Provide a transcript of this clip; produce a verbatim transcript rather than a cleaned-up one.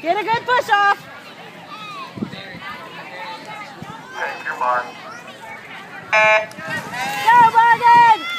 Get a good push off. Take your mark. Go, Morgan!